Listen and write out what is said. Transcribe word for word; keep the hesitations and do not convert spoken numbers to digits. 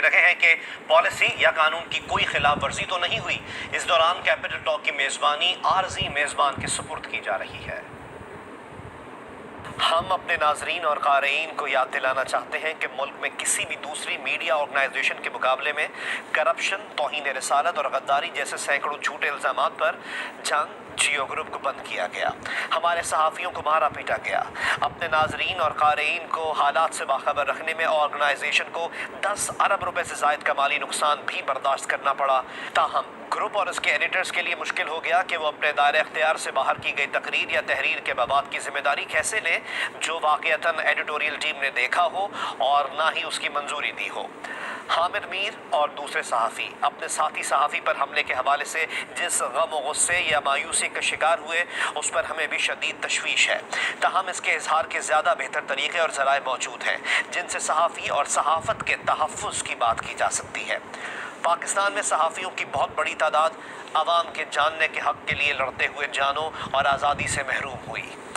रहे हैं कि पॉलिसी या कानून की कोई खिलाफ वर्जी तो नहीं हुई। इस दौरान कैपिटल टॉक की मेज़बानी आर्जी मेज़बान के सुपुर्द की जा रही है। हम अपने नाजरीन और क़ारीन को याद दिलाना चाहते हैं कि मुल्क में किसी भी दूसरी मीडिया ऑर्गेनाइजेशन के मुकाबले में करप्शन, तौहीन रिसालत और गद्दारी जैसे सैकड़ों झूठे इल्ज़ामात पर जंग जियो ग्रुप को बंद किया गया। हमारे सहाफ़ियों को मारा पीटा गया। अपने नाजरीन और क़ारीन को हालात से बाखबर रखने में ऑर्गेनाइजेशन को दस अरब रुपए से ज़ायद का माली नुकसान भी बर्दाश्त करना पड़ा। ताहम ग्रुप और इसके एडिटर्स के लिए मुश्किल हो गया कि वो अपने दायरे अख्तियार से बाहर की गई तकरीर या तहरीर के मवाद की जिम्मेदारी कैसे लें जो वाक़यतन एडिटोरियल टीम ने देखा हो और ना ही उसकी मंजूरी दी हो। हामिद मीर और दूसरे सहाफ़ी अपने साथी सहाफ़ी पर हमले के हवाले से जिस गम और गुस्से या मायूसी का शिकार हुए उस पर हमें भी शदीद तशवीश है। ताहम इसके इजहार के ज़्यादा बेहतर तरीक़े और ज़राए मौजूद हैं जिनसे सहाफ़ी और सहाफ़त के तहफ़्फ़ुज़ की बात की जा सकती है। पाकिस्तान में सहाफ़ियों की बहुत बड़ी तादाद आवाम के जानने के हक़ के लिए लड़ते हुए जानों और आज़ादी से महरूम हुई।